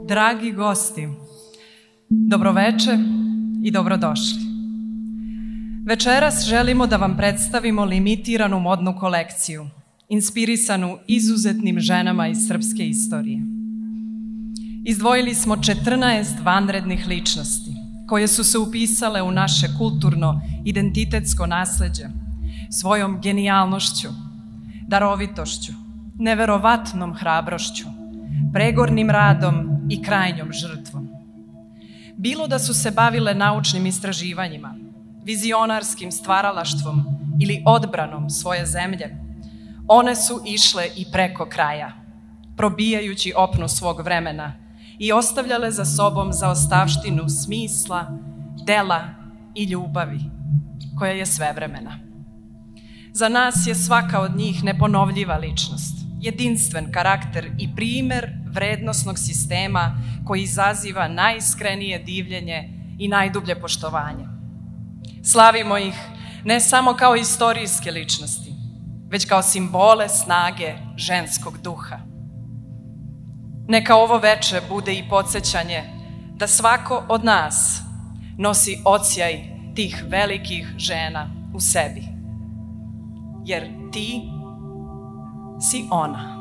Dragi gosti, dobroveče i dobrodošli. Večeras želimo da vam predstavimo limitiranu modnu kolekciju, inspirisanu izuzetnim ženama iz srpske istorije. Izdvojili smo 14 vanrednih ličnosti koje su se upisale u naše kulturno-identitetsko nasleđe svojom genijalnošću, darovitošću, neverovatnom hrabrošću, pregornim radom i krajnjom žrtvom. Bilo da su se bavile naučnim istraživanjima, vizionarskim stvaralaštvom ili odbranom svoje zemlje, one su išle i preko kraja, probijajući opnu svog vremena i ostavljale za sobom zaostavštinu smisla, dela i ljubavi, koja je svevremena. Za nas je svaka od njih neponovljiva ličnost, jedinstven karakter i primer vrednosnog sistema koji izaziva najiskrenije divljenje i najdublje poštovanje. Slavimo ih ne samo kao istorijske ličnosti, već kao simbole snage ženskog duha. Neka ovo veče bude i podsjećanje da svako od nas nosi odsjaj tih velikih žena u sebi. Jer ti si ona.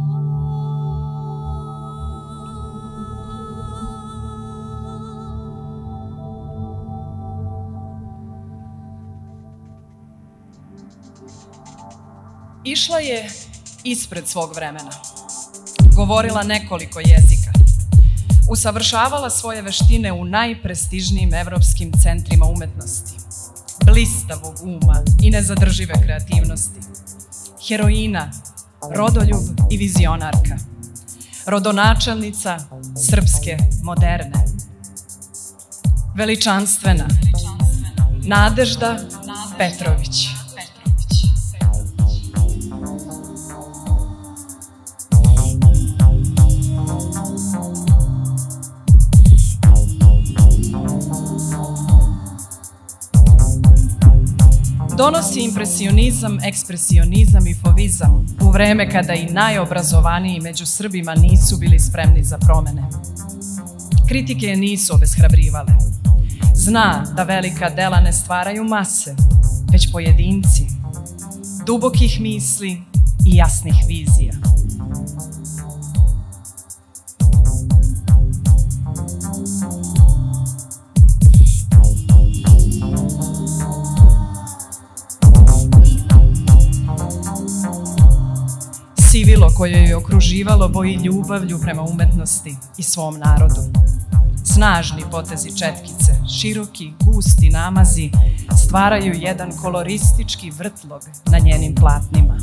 Išla je ispred svog vremena. Govorila nekoliko jezika. Usavršavala svoje veštine u najprestižnijim evropskim centrima umetnosti. Blistavog uma i nezadržive kreativnosti. Heroina, rodoljub i vizionarka. Rodonačelnica srpske moderne. Veličanstvena. Nadežda Petrović. Donosi impresionizam, ekspresionizam i fovizam u vreme kada i najobrazovaniji među Srbima nisu bili spremni za promene. Kritike je nisu obeshrabrivale. Zna da velika dela ne stvaraju mase, već pojedinci, dubokih misli i jasnih vizija. Sivilo koje je okruživalo boji ljubavlju prema umetnosti i svom narodu. Snažni potezi četkice, široki, gusti namazi stvaraju jedan koloristički vrtlog na njenim platnima.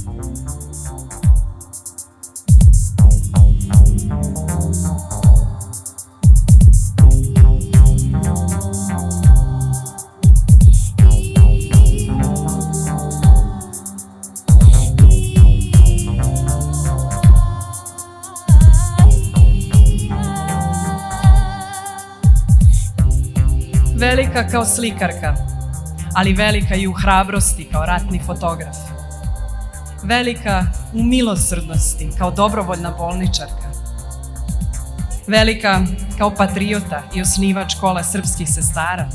Velika kao slikarka, ali velika i u hrabrosti kao ratni fotograf. Velika u milosrdnosti kao dobrovoljna bolničarka. Velika kao patriota i osnivač kola srpskih sestara.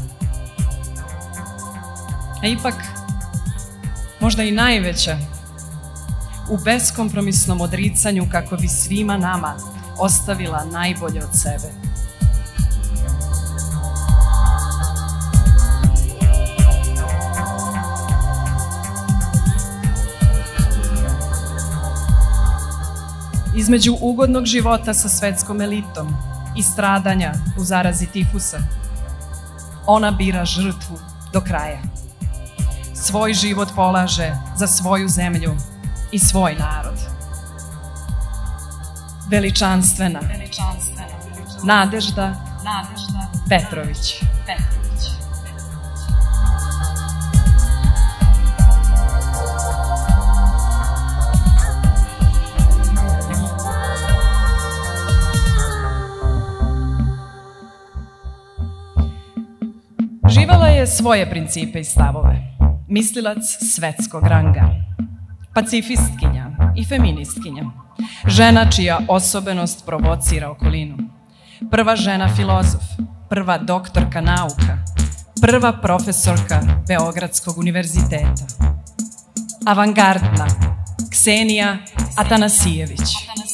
A ipak, možda i najveća, u beskompromisnom odricanju kako bi svima nama ostavila najbolje od sebe. Između ugodnog života sa svetskom elitom i stradanja u zarazi tifusa, ona bira žrtvu do kraja. Svoj život polaže za svoju zemlju i svoj narod. Veličanstvena. Nadežda Petrović. Živala je svoje principe i stavove, mislilac svetskog ranga, pacifistkinja i feministkinja, žena čija osobenost provocira okolinu, prva žena filozof, prva doktorka nauka, prva profesorka Beogradskog univerziteta. Avangardna, Ksenija Atanasijević.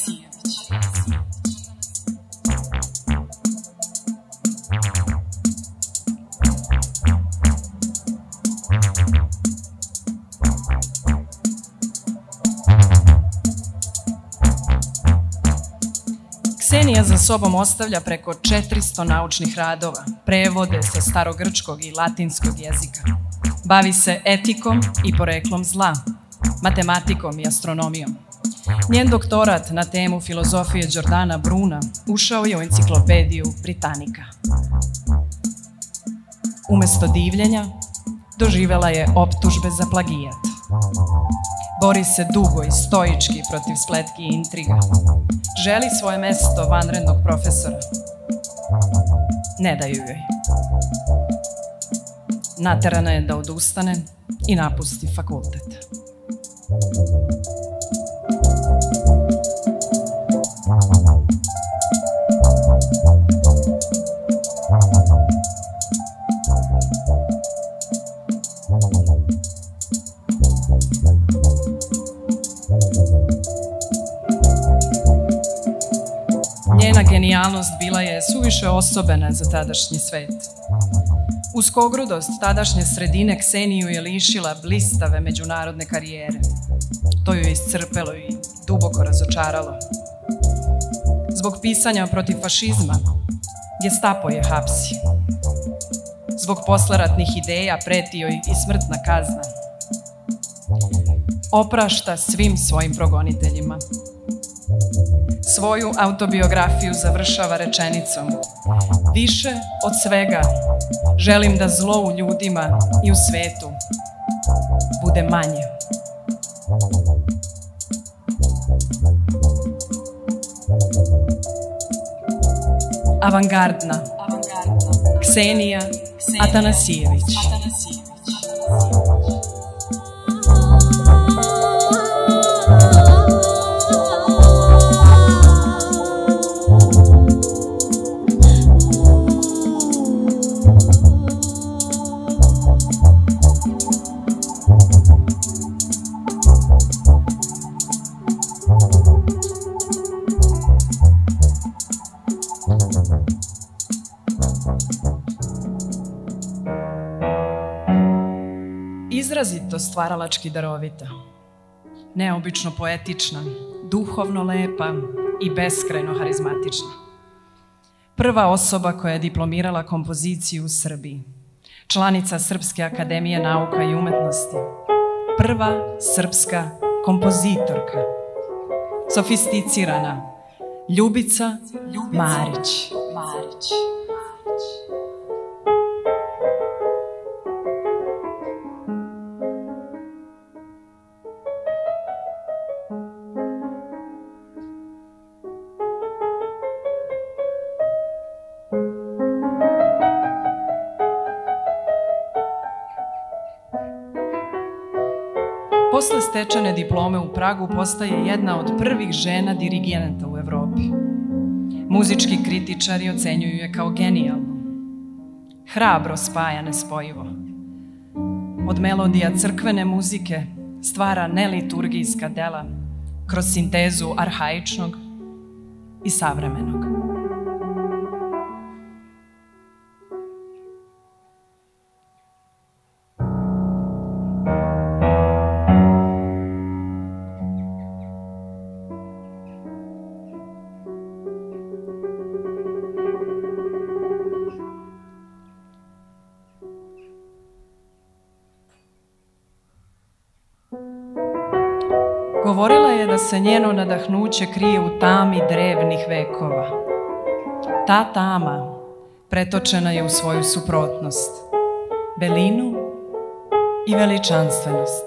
Ksenija za sobom ostavlja preko 400 naučnih radova, prevode sa starogrčkog i latinskog jezika. Bavi se etikom i poreklom zla, matematikom i astronomijom. Njen doktorat na temu filozofije Giordana Bruna ušao je u enciklopediju Britannica. Umesto divljenja, doživela je optužbe za plagijat. Bori se dugo i stoički protiv spletki i intriga. Želi svoje mesto vanrednog profesora. Ne daju joj. Naterana je da odustane i napusti fakultet. Njena genijalnost bila je suviše osobena za tadašnji svet. Uskogrudost tadašnje sredine Kseniju je lišila blistave međunarodne karijere. To ju je iscrpelo i duboko razočaralo. Zbog pisanja protiv fašizma, Gestapo je hapsi. Zbog posleratnih ideja preti joj i smrtna kazna. Oprašta svim svojim progoniteljima. Svoju autobiografiju završava rečenicom: više od svega želim da zlo u ljudima i u svetu bude manje. Avangardna, Ksenija Atanasijević. Izrazito stvaralački darovita, neobično poetična, duhovno lepa i beskrajno harizmatična. Prva osoba koja je diplomirala kompoziciju u Srbiji, članica Srpske akademije nauka i umetnosti, prva srpska kompozitorka, sofisticirana Ljubica Marić. Posle stečene diplome u Pragu postaje jedna od prvih žena dirigenata u Evropi. Muzički kritičari ocenjuju je kao genijalnu. Hrabro spaja nespojivo. Od melodija crkvene muzike stvara neliturgijska dela kroz sintezu arhaičnog i savremenog. Govorila je da se njeno nadahnuće krije u tami drevnih vekova. Ta tama pretočena je u svoju suprotnost, belinu i veličanstvenost.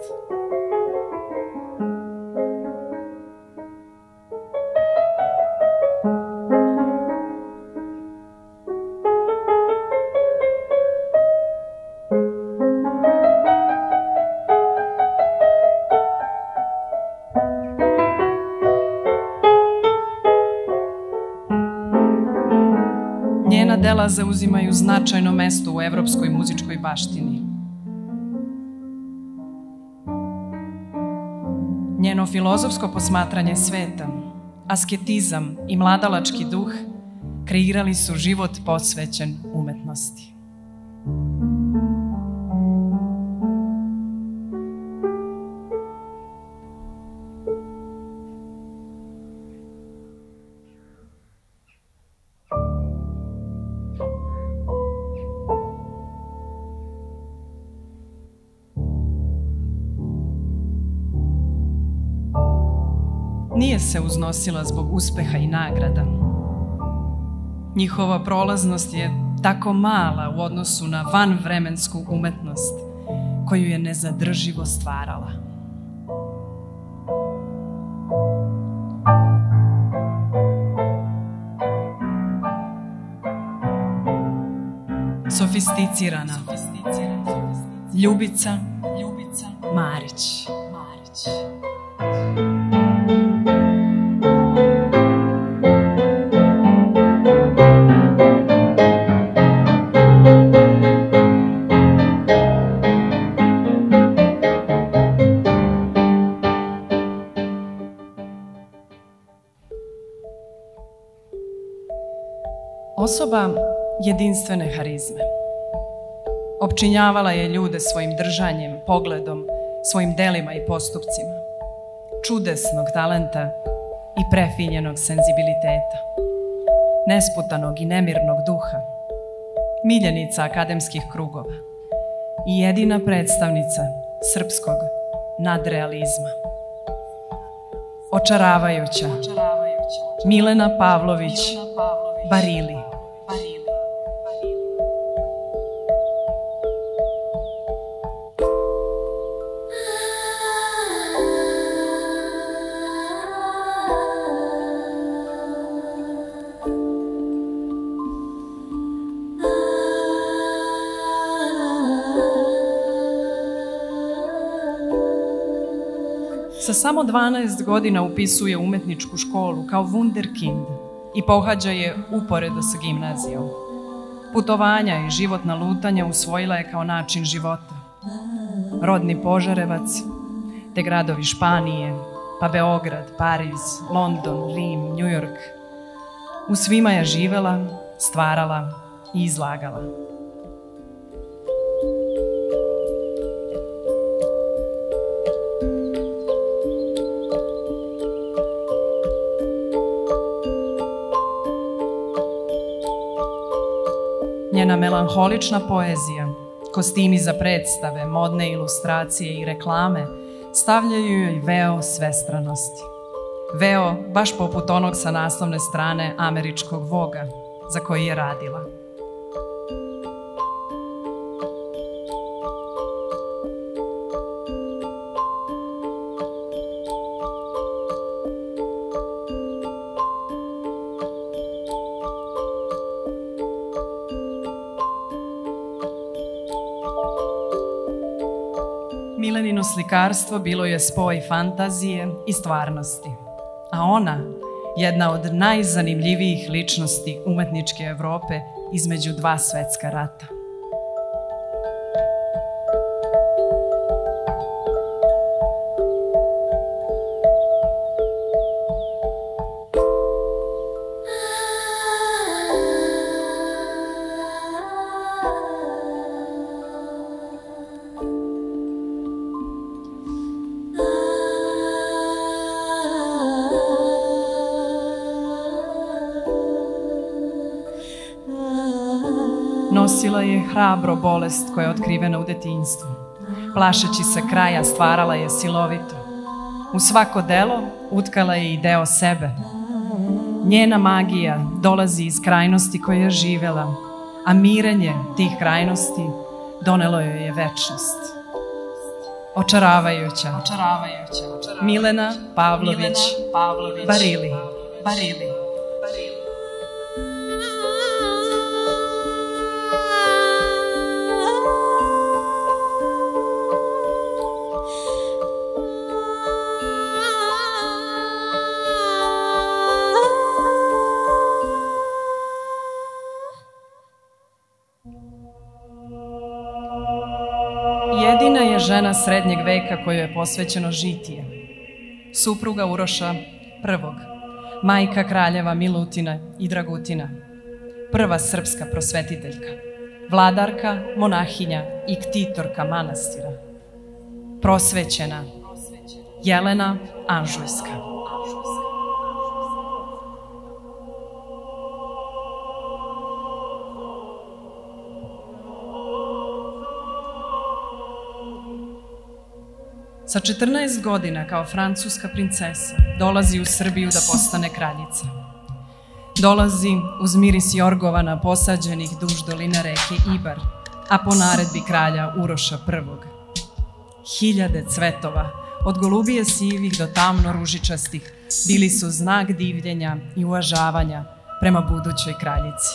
dela zauzimaju značajno mesto u evropskoj muzičkoj baštini. Njeno filozofsko posmatranje sveta, asketizam i mladalački duh kreirali su život posvećen umetnosti. Nije se uznosila zbog uspeha i nagrada. Njihova prolaznost je tako mala u odnosu na vanvremensku umetnost koju je nezadrživo stvarala. Sofisticirana Ljubica Marić. Osoba jedinstvene harizme. Opčinjavala je ljude svojim držanjem, pogledom, svojim delima i postupcima. Čudesnog talenta i prefinjenog senzibiliteta. Nesputanog i nemirnog duha. Miljenica akademskih krugova. I jedina predstavnica srpskog nadrealizma. Očaravajuća Milena Pavlović Barili. Sa samo 12 godina upisuje umetničku školu kao wunderkind i pohađa je uporedo sa gimnazijom. Putovanja i životna lutanja usvojila je kao način života. Rodni Požarevac, te gradovi Španije, pa Beograd, Pariz, London, Rim, Njujork. U svima je živela, stvarala i izlagala. Njena melanholična poezija, kostimi za predstave, modne ilustracije i reklame stavljaju joj veo svestranosti. Veo baš poput onog sa naslovne strane američkog Voga za koji je radila. Milenino slikarstvo bilo je spoj fantazije i stvarnosti, a ona jedna od najzanimljivijih ličnosti umetničke Evrope između dva svetska rata. Nosila je hrabro bolest koja je otkrivena u detinjstvu. Plašeći se kraja, stvarala je silovito. U svako delo utkala je i deo sebe. Njena magija dolazi iz krajnosti koje je živela, a mirenje tih krajnosti donelo joj je večnost. Očaravajuća Milena Pavlović Barili. jedina je žena srednjeg veka kojoj je posvećeno žitije. Supruga Uroša I, majka kraljeva Milutina i Dragutina, prva srpska prosvetiteljka, vladarka, monahinja i ktitorka manastira, prosvećena Jelena Anžujska. Sa 14 godina kao francuska princesa dolazi u Srbiju da postane kraljica. Dolazi uz miris jorgovana posađenih duž doline reke Ibar, a po naredbi kralja Uroša I. Hiljade cvetova, od golubije sivih do tamno ružičastih, bili su znak divljenja i uvažavanja prema budućoj kraljici.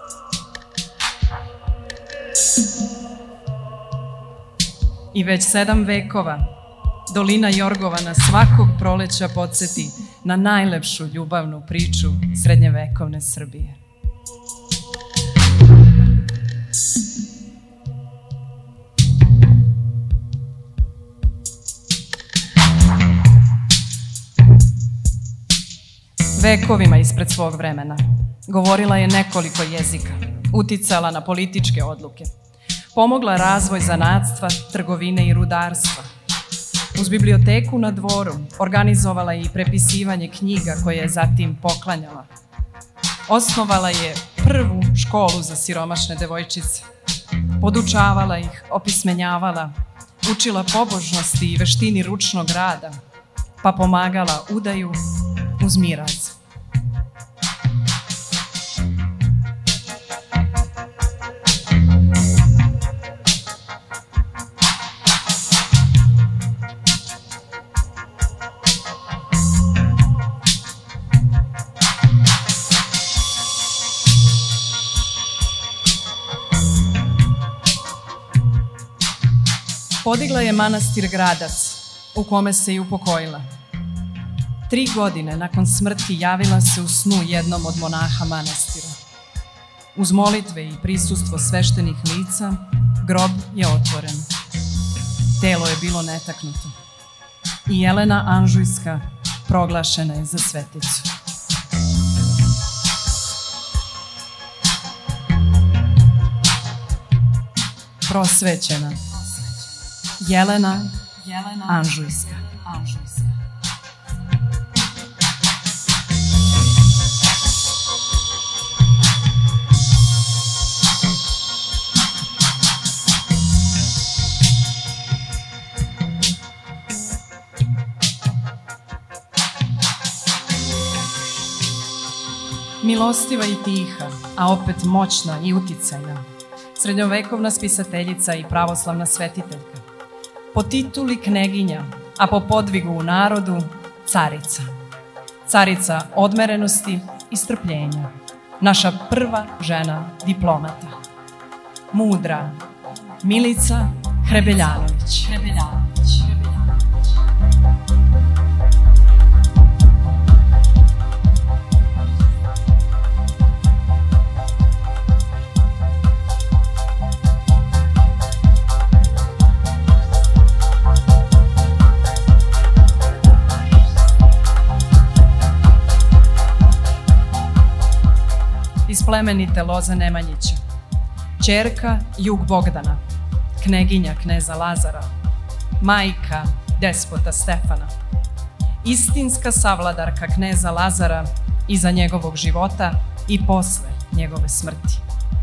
I već 7 vekova dolina Jorgovana svakog proleća podsjeti na najlepšu ljubavnu priču srednjevekovne Srbije. Vekovima ispred svog vremena govorila je nekoliko jezika, uticala na političke odluke, pomogla razvoj zanatstva, trgovine i rudarstva. Uz biblioteku na dvoru organizovala je i prepisivanje knjiga koje je zatim poklanjala. Osnovala je prvu školu za siromašne devojčice. Podučavala ih, opismenjavala, učila pobožnosti i veštini ručnog rada, pa pomagala udaju uz miraz. Podigla je manastir Gradac, u kome se i upokojila. 3 godine nakon smrti javila se u snu jednom od monaha manastira. Uz molitve i prisustvo sveštenih lica, grob je otvoren. Telo je bilo netaknuto. I Jelena Anžujska proglašena je za sveticu. Prosvećena Jelena Anžujska. Milostiva i tiha, a opet moćna i uticajna, srednjovekovna spisateljica i pravoslavna svetiteljka. Po tituli kneginja, a po podvigu u narodu carica. Carica odmerenosti i strpljenja. Naša prva žena diplomata. Mudra Milica Hrebeljanović. Iz plemenite loze Nemanjića, ćerka Jug Bogdana, kneginja kneza Lazara, majka despota Stefana, istinska savladarka kneza Lazara iza njegovog života i posle njegove smrti.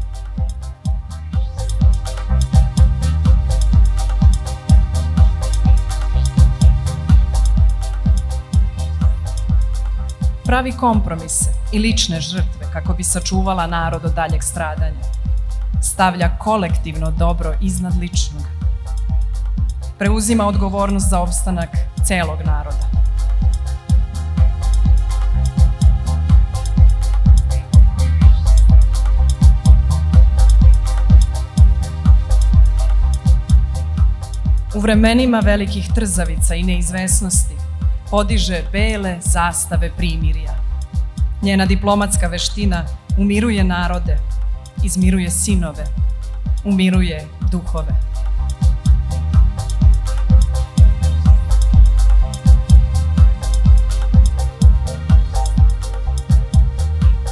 Pravi kompromise i lične žrtve kako bi sačuvala narod od daljeg stradanja. Stavlja kolektivno dobro iznad ličnog. Preuzima odgovornost za opstanak celog naroda. U vremenima velikih trzavica i neizvesnosti podiže bele zastave primirja. Njena diplomatska veština umiruje narode, izmiruje sinove, umiruje duhove.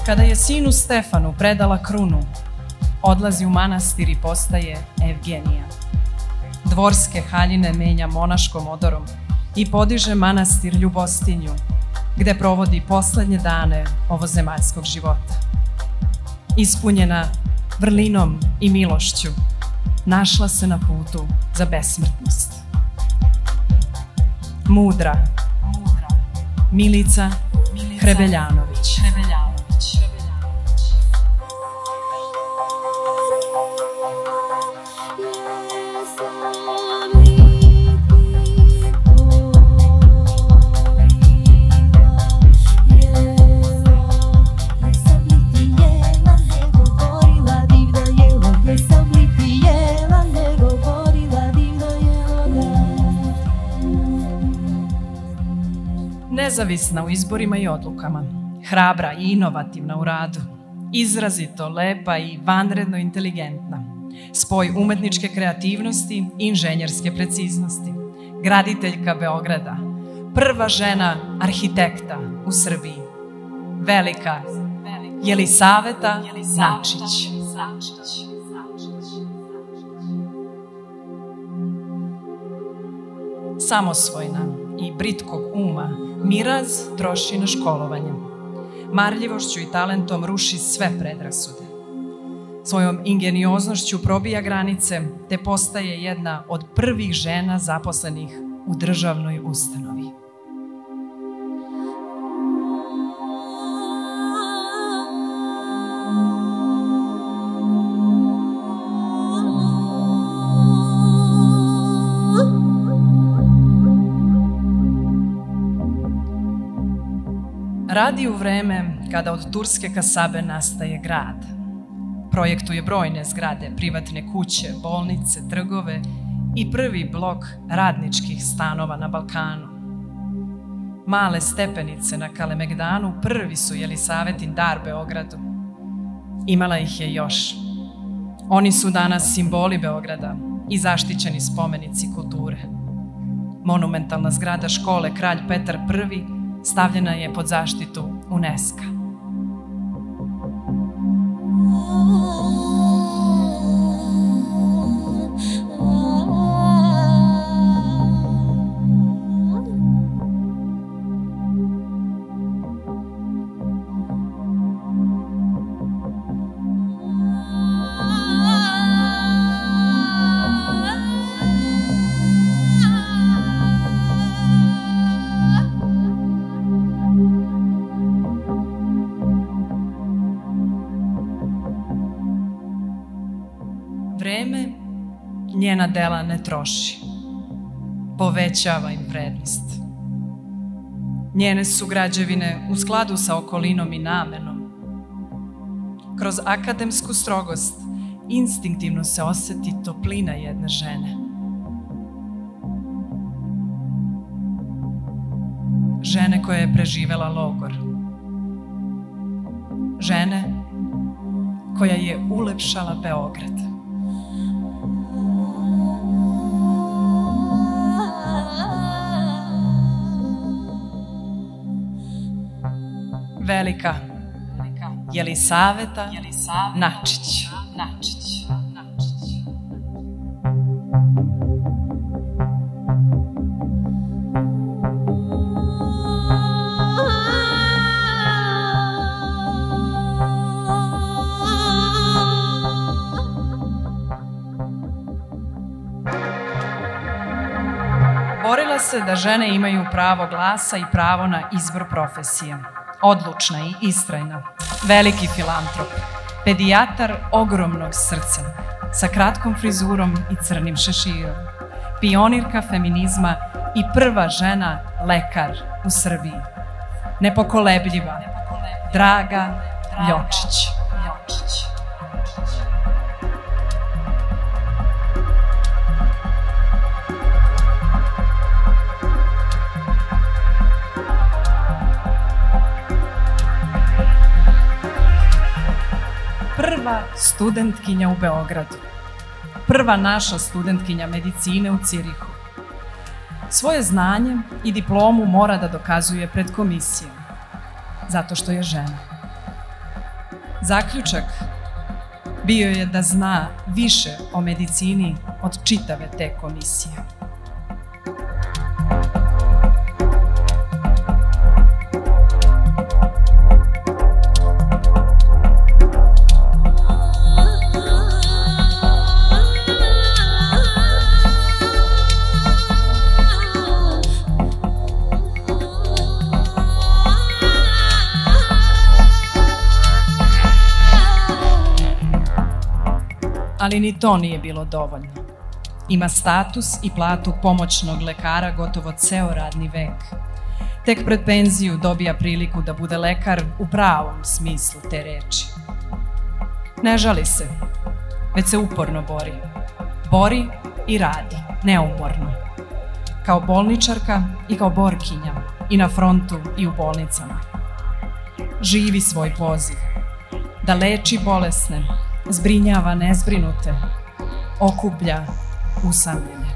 Kada je sinu Stefanu predala krunu, odlazi u manastir i postaje Evgenija. Dvorske haljine menja monaškom odorom i podiže manastir Ljubostinju, gde provodi poslednje dane ovozemaljskog života. Ispunjena vrlinom i milošću, našla se na putu za besmrtnost. Mudra Milica Hrebeljanović. Nezavisna u izborima i odlukama, hrabra i inovativna u radu, izrazito lepa i vanredno inteligentna, spoj umetničke kreativnosti i inženjerske preciznosti, graditeljka Beograda, prva žena arhitekta u Srbiji, velika Jelisaveta Načić. Samosvojna i britkog uma, miraz troši na školovanje. Marljivošću i talentom ruši sve predrasude. Svojom ingenioznošću probija granice te postaje jedna od prvih žena zaposlenih u državnoj ustanovi. Radi u vreme kada od turske kasabe nastaje grad. Projektuje brojne zgrade, privatne kuće, bolnice, trgove i prvi blok radničkih stanova na Balkanu. Male stepenice na Kalemegdanu prvi su Jelisavetin dar Beogradu. Imala ih je još. Oni su danas simboli Beograda i zaštićeni spomenici kulture. Monumentalna zgrada škole Kralj Petar I stavljena je pod zaštitu UNESCO-a. Vreme njena dela ne troši, povećava im vrednost. Njene su građevine u skladu sa okolinom i namenom. Kroz akademsku strogost instinktivno se oseti toplina jedne žene. Žene koja je preživela logor. Žene koja je ulepšala Beograd. Velika Jelisaveta Načić. Borila se da žene imaju pravo glasa i pravo na izbor profesije. Odlučna i istrajna, veliki filantrop, pedijatar ogromnog srca, sa kratkom frizurom i crnim šeširom, pionirka feminizma i prva žena lekar u Srbiji, nepokolebljiva, Draga Ljočić. Prva studentkinja u Beogradu. Prva naša studentkinja medicine u Cirihu. Svoje znanje i diplomu mora da dokazuje pred komisijom, zato što je žena. Zaključak bio je da zna više o medicini od čitave te komisije. Ali ni to nije bilo dovoljno. Ima status i platu pomoćnog lekara gotovo ceo radni vek. Tek pred penziju dobija priliku da bude lekar u pravom smislu te reči. Ne žali se, već se uporno bori. Bori i radi, neumorno. Kao bolničarka i kao borkinja, i na frontu i u bolnicama. Živi svoj poziv, da leči bolesne, zbrinjava nezbrinute, okuplja usamljene.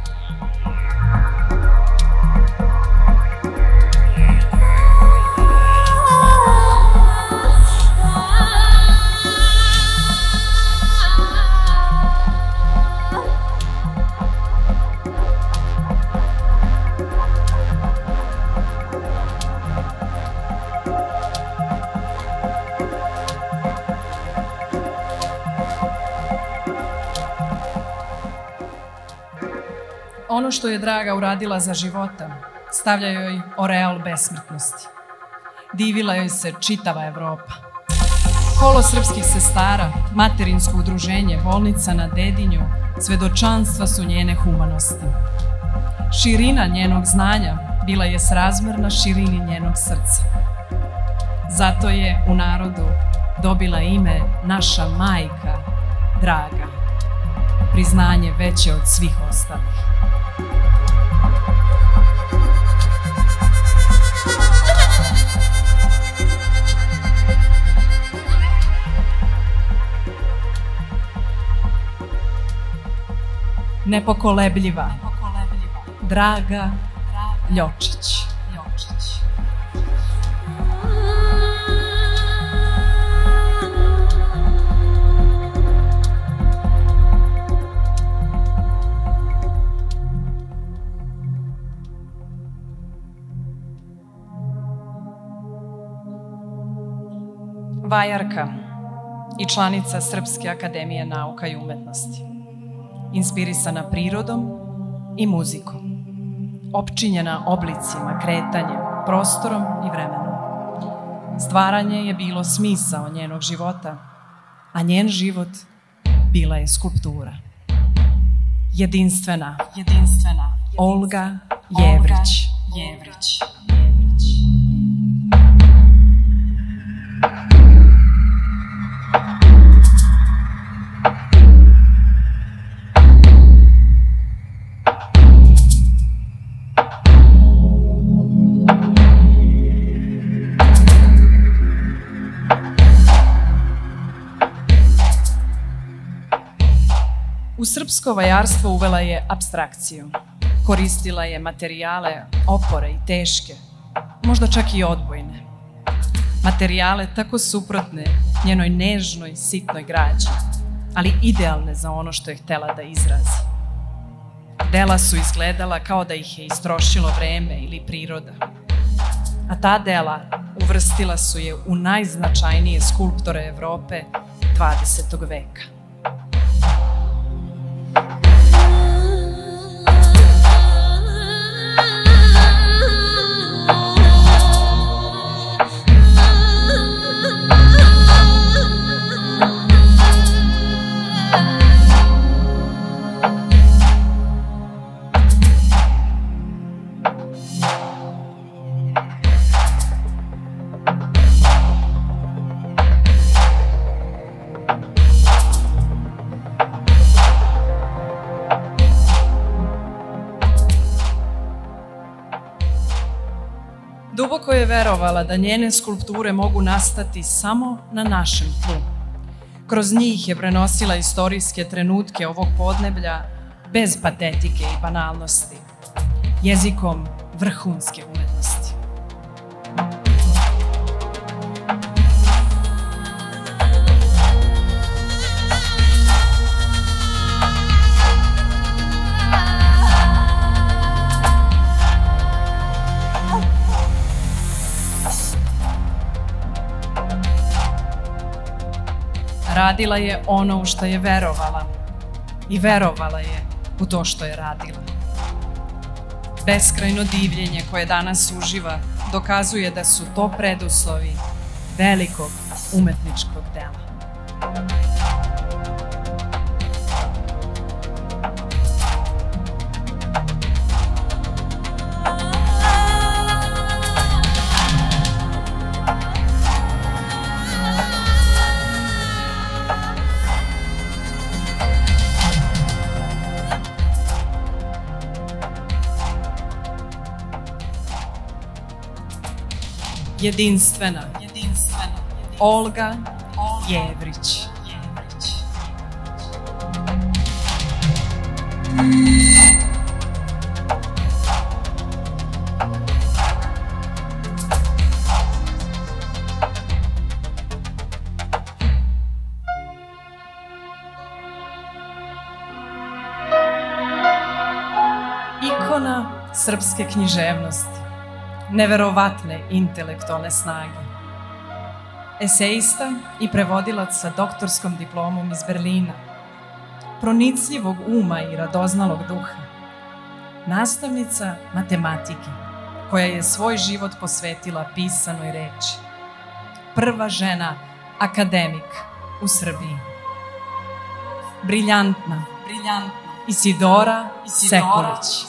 Ono što je Draga uradila za života, stavlja joj oreal besmrtnosti. Divila joj se čitava Evropa. Kolo srpskih sestara, materinsko udruženje, bolnica na Dedinju, svedočanstva su njene humanosti. Širina njenog znanja bila je srazmerna širini njenog srca. Zato je u narodu dobila ime naša majka Draga, priznanje veće od svih ostalih. Nepokolebljiva Draga Ljočić. Vajarka i članica Srpske akademije nauka i umetnosti. Inspirisana prirodom i muzikom. Opčinjena oblicima, kretanjem, prostorom i vremenom. Stvaranje je bilo smisao njenog života, a njen život bila je skulptura. Jedinstvena Olga Jevrić. U srpsko vajarstvo uvela je apstrakciju. Koristila je materijale opore i teške, možda čak i odbojne. Materijale tako suprotne njenoj nežnoj, sitnoj građi, ali idealne za ono što je htela da izrazi. Dela su izgledala kao da ih je istrošilo vreme ili priroda. A ta dela uvrstila su je u najznačajnije skulptore Evrope 20. veka. Duboko je verovala da njene skulpture mogu nastati samo na našem tlu. Kroz njih je prenosila istorijske trenutke ovog podneblja bez patetike i banalnosti, jezikom vrhunske umetnosti. radila je ono u što je verovala i verovala je u to što je radila. Beskrajno divljenje koje danas uživa dokazuje da su to preduslovi velikog umetničkog dela. Jedinstvena Olga Jevrić. Ikona srpske književnosti, neverovatne intelektualne snage. Esejista i prevodilac sa doktorskom diplomom iz Berlina, pronicljivog uma i radoznalog duha, nastavnica matematike koja je svoj život posvetila pisanoj reči, prva žena akademik u Srbiji, briljantna Isidora Sekulić.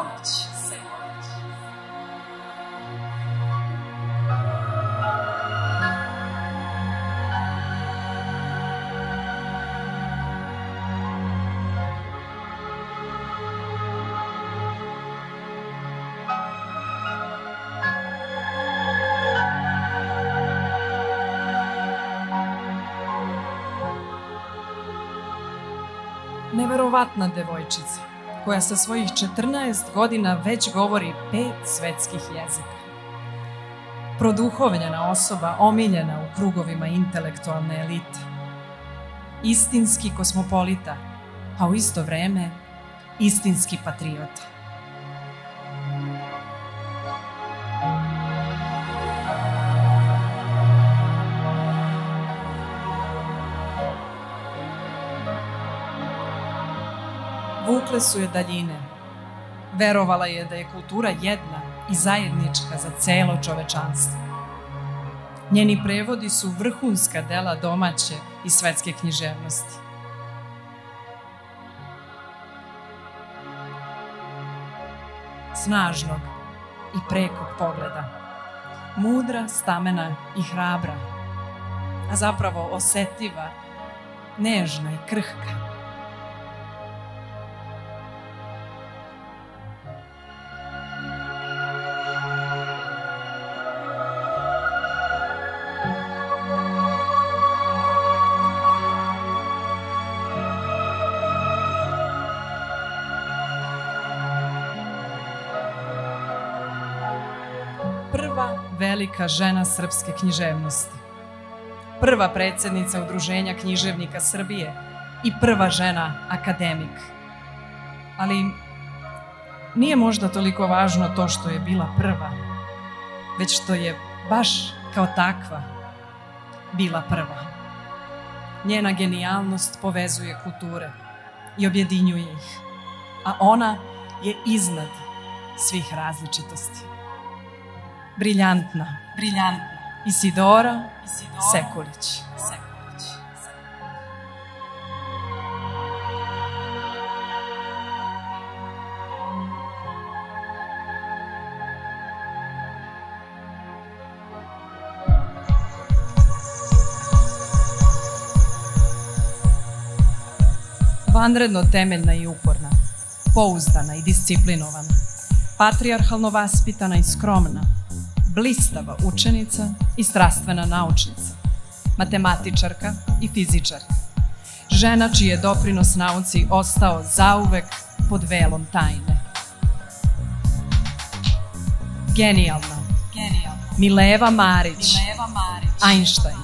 Neverovatna devojčica koja sa svojih 14 godina već govori 5 svetskih jezika. Produhovljena osoba, omiljena u krugovima intelektualne elite. Istinski kosmopolita, a u isto vreme istinski patriota. Vukle su je daljine. Verovala je da je kultura jedna i zajednička za celo čovečanstvo. Njeni prevodi su vrhunska dela domaće i svetske književnosti. Snažnog i prekog pogleda. Mudra, stamena i hrabra, a zapravo osetljiva, nežna i krhka. Prva velika žena srpske književnosti. Prva predsjednica Udruženja književnika Srbije i prva žena akademik. Ali nije možda toliko važno to što je bila prva, već što je baš kao takva bila prva. Njena genijalnost povezuje kulture i objedinjuje ih, a ona je iznad svih različitosti. Briljantna Isidora Sekulić. Vanredno temeljna i uporna, pouzdana i disciplinovana, patrijarhalno vaspitana i skromna, blistava učenica i strastvena naučnica, matematičarka i fizičarka, žena čiji je doprinos nauci ostao zauvek pod velom tajne. Genijalna Mileva Marić, Einstein.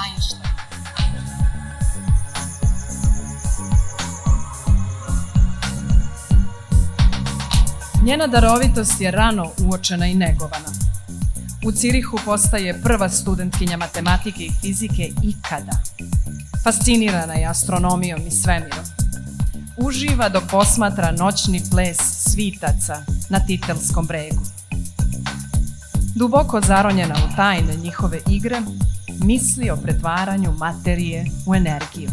Njena darovitost je rano uočena i negovana. U Cirihu postaje prva studentkinja matematike i fizike ikada. Fascinirana je astronomijom i svemirom. Uživa dok posmatra noćni ples svitaca na Titelskom bregu. Duboko zaronjena u tajne njihove igre, misli o pretvaranju materije u energiju.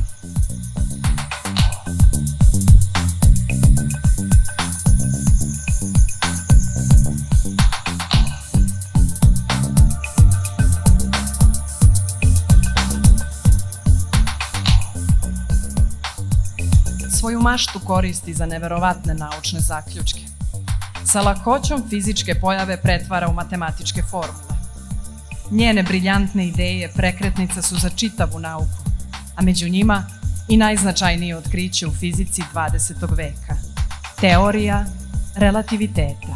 Svoju maštu koristi za neverovatne naučne zaključke. Sa lakoćom fizičke pojave pretvara u matematičke formule. Njene briljantne ideje prekretnica su za čitavu nauku, a među njima i najznačajnije otkriće u fizici 20. veka – teorija relativiteta.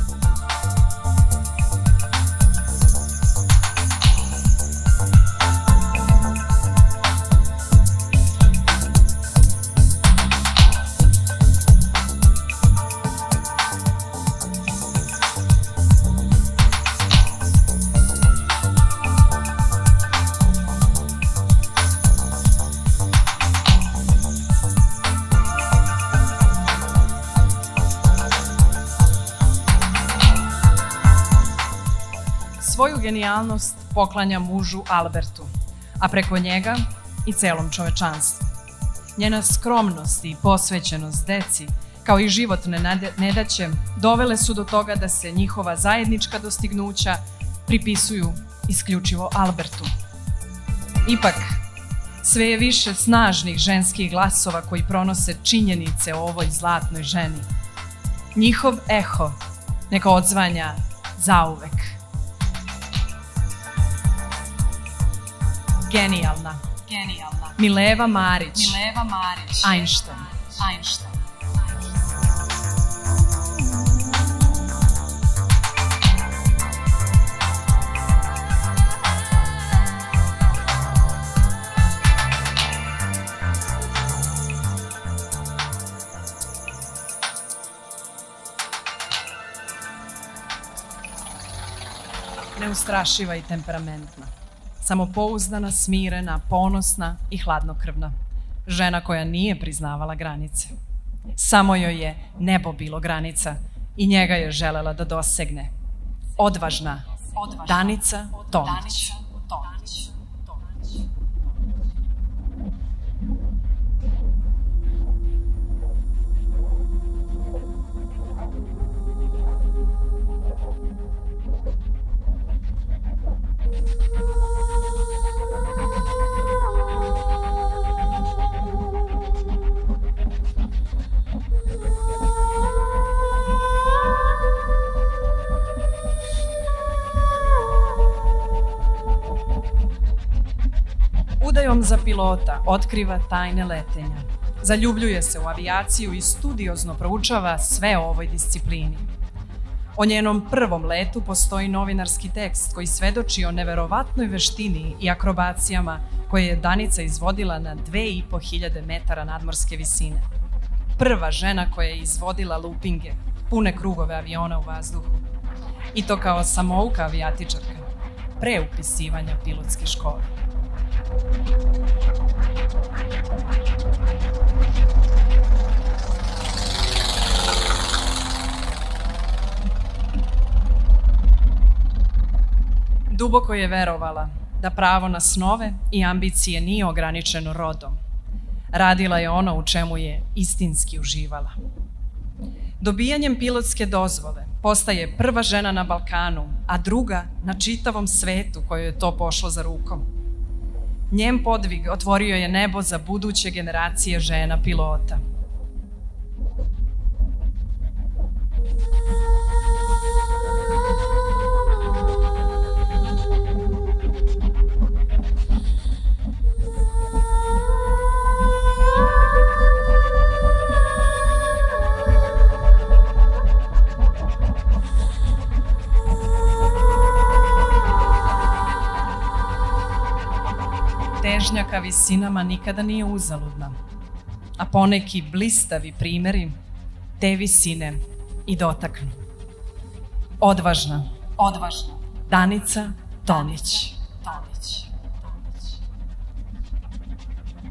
Svoju genijalnost poklanja mužu Albertu, a preko njega i celom čovečanstvu. Njena skromnost i posvećenost deci, kao i životne nedaće, dovele su do toga da se njihova zajednička dostignuća pripisuju isključivo Albertu. Ipak, sve je više snažnih ženskih glasova koji pronose činjenice o ovoj zlatnoj ženi. Njihov eho neka odzvanja zauvek. Genijalna. Mileva Marić. Einstein. Neustrašiva i temperamentna. Samopouzdana, smirena, ponosna i hladnokrvna. Žena koja nije priznavala granice. Samo joj je nebo bilo granica i njega je želela da dosegne. Odvažna Danica Tomić. Udajom za pilota otkriva tajne letenja. Zaljubljuje se u avijaciju i studiozno proučava sve o ovoj disciplini. O njenom prvom letu postoji novinarski tekst koji svedoči o neverovatnoj veštini i akrobacijama koje je Danica izvodila na 2500 metara nadmorske visine. Prva žena koja je izvodila lupinge, pune krugove aviona u vazduhu. I to kao samouka avijatičarka, pre upisivanja pilotske škole. Duboko je verovala da pravo na snove i ambicije nije ograničeno rodom. Radila je ono u čemu je istinski uživala. Dobijanjem pilotske dozvole postaje prva žena na Balkanu, a druga na čitavom svetu kojoj je to pošlo za rukom. Njen podvig otvorio je nebo za buduće generacije žena pilota. Težnja ka visinama nikada nije uzaludna, a poneki blistavi primeri te visine i dotaknu. Odvažna Danica Tomić.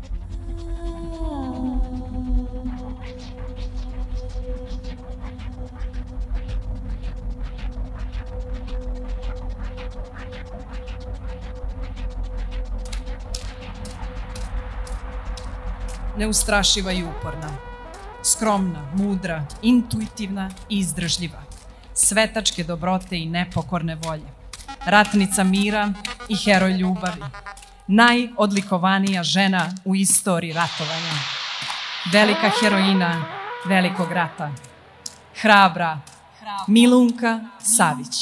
neustrašiva i uporna. Skromna, mudra, intuitivna i izdržljiva. Svetačke dobrote i nepokorne volje. Ratnica mira i heroj ljubavi. Najodlikovanija žena u istoriji ratovanja. Velika heroina velikog rata. Hrabra Milunka Savić.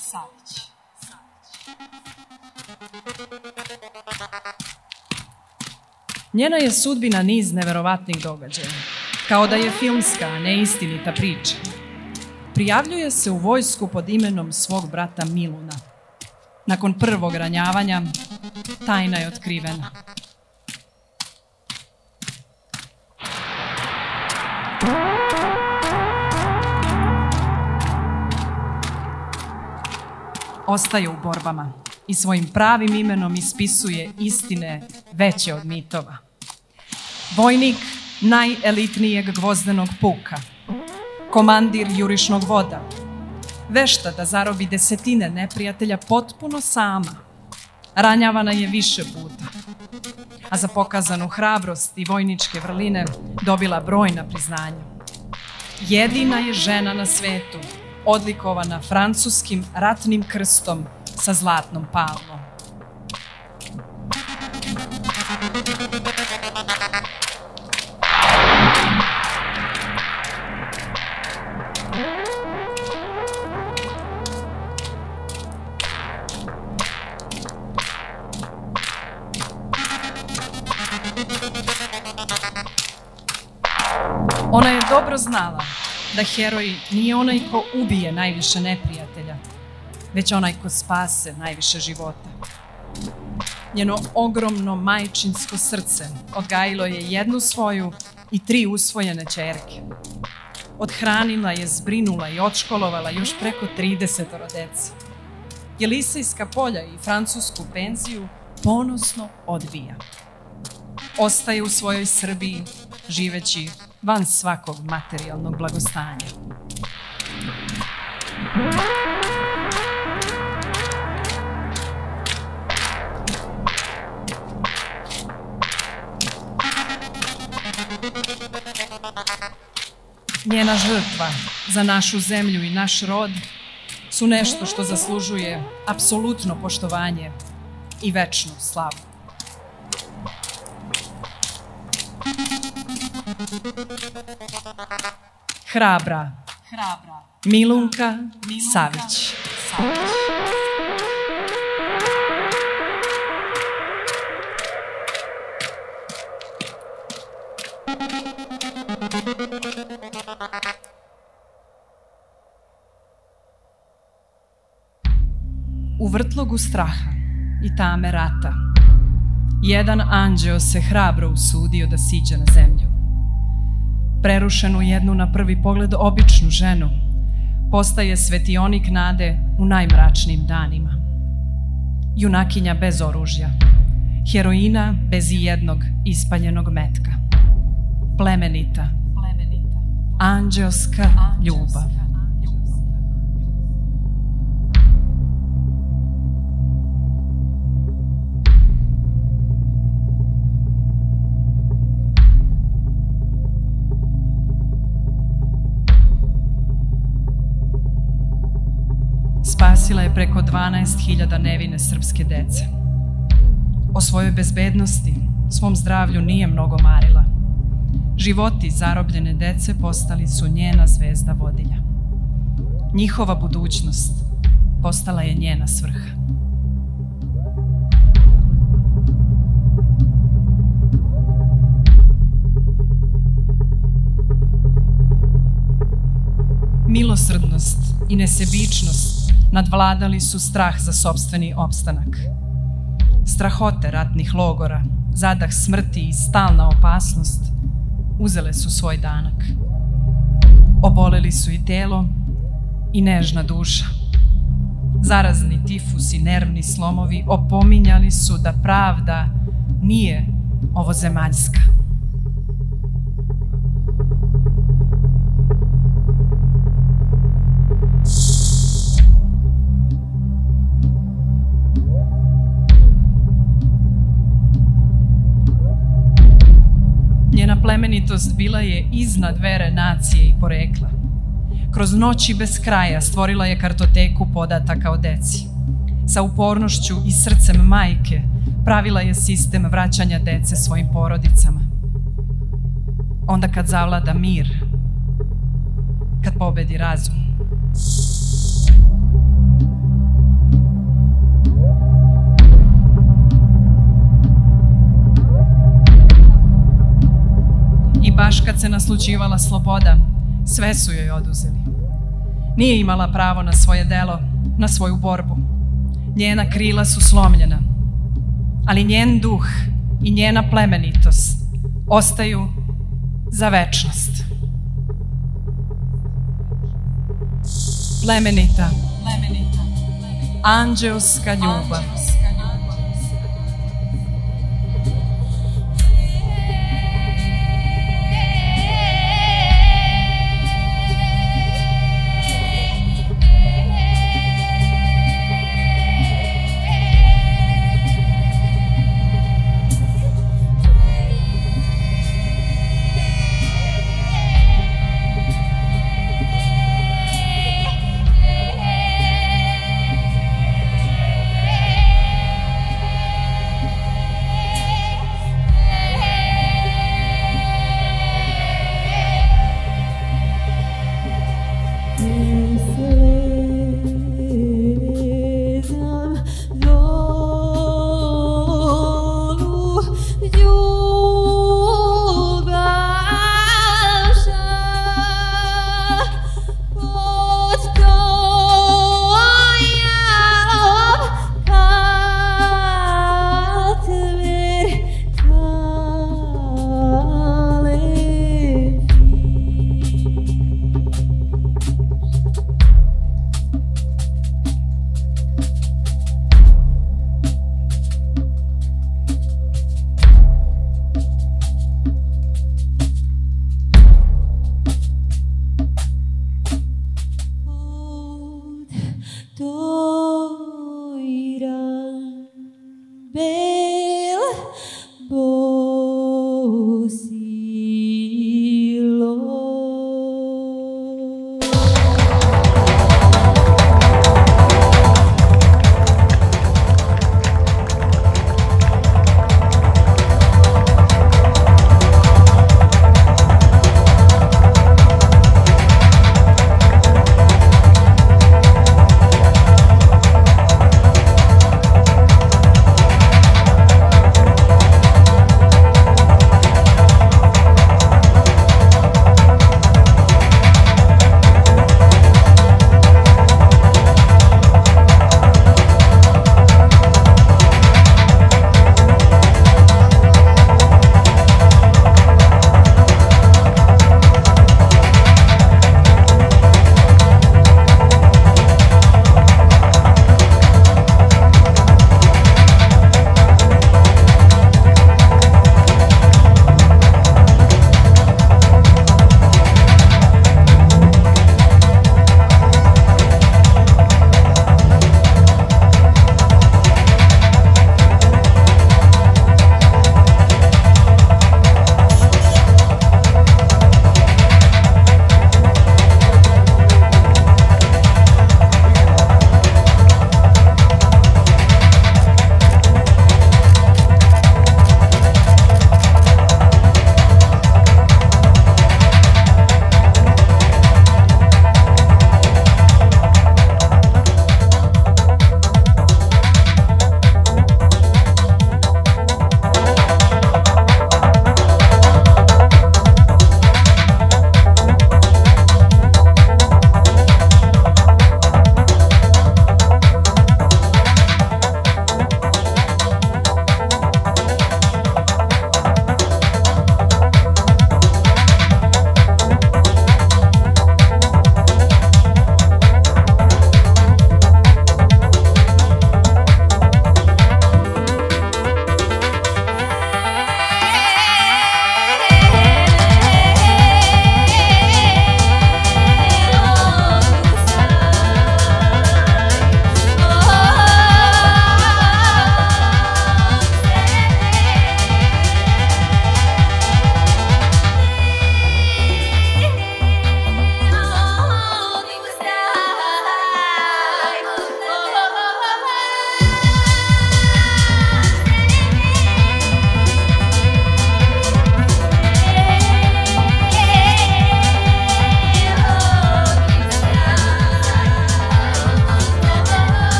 Njena je sudbina niz neverovatnih događaja, kao da je filmska, a ne istinita priča. Prijavljuje se u vojsku pod imenom svog brata Miluna. Nakon prvog ranjavanja, tajna je otkrivena. Ostaje u borbama i svojim pravim imenom ispisuje istine veće od mitova. Vojnik najelitnijeg gvozdenog puka, komandir jurišnog voda, vešta da zarobi desetine neprijatelja potpuno sama. Ranjavana je više puta, a za pokazanu hrabrost i vojničke vrline dobila brojna priznanja. Jedina je žena na svetu odlikovana francuskim ratnim krstom sa zlatnom palmom. Ona je dobro znala da heroj nije onaj ko ubije najviše neprijatelja, već onaj ko spase najviše života. Njeno ogromno majčinsko srce odgajilo je jednu svoju i 3 usvojene ćerke. Odhranila je, zbrinula i odškolovala još preko 30 dece. Jelisejska polja i francusku penziju ponosno odbija. Ostaje u svojoj Srbiji, živeći van svakog materijalnog blagostanja. Njena žrtva za našu zemlju i naš rod su nešto što zaslužuje apsolutno poštovanje i večnu slavu. Hrabra Milunka Savić. U vrtlogu straha i tame rata, jedan anđeo se hrabro usudio da siđe na zemlju. Prerušenu jednu na prvi pogled običnu ženu, postaje svetionik nade u najmračnijim danima. Junakinja bez oružja, heroina bez ijednog ispaljenog metka, plemenita, anđeoska ljubav. Spasila je preko 12.000 nevine srpske dece. O svojoj bezbednosti, svom zdravlju nije mnogo marila. Životi zarobljene dece postali su njena zvezda vodilja. Njihova budućnost postala je njena svrha. Milosrdnost i nesebičnost nadvladali su strah za sopstveni opstanak. Strahote ratnih logora, zadah smrti i stalna opasnost uzele su svoj danak. Oboleli su i telo i nežna duša. Zarazni tifus i nervni slomovi opominjali su da pravda nije ovozemaljska. plemenitost bila je iznad vere, nacije i porekla. Kroz noći bez kraja stvorila je kartoteku podataka o deci. Sa upornošću i srcem majke pravila je sistem vraćanja dece svojim porodicama. Onda kad zavlada mir, kad pobedi razum. I baš kad se naslućivala sloboda, sve su joj oduzeli. Nije imala pravo na svoje delo, na svoju borbu. Njena krila su slomljena, ali njen duh i njena plemenitost ostaju za večnost. Plemenita, anđelska ljubav.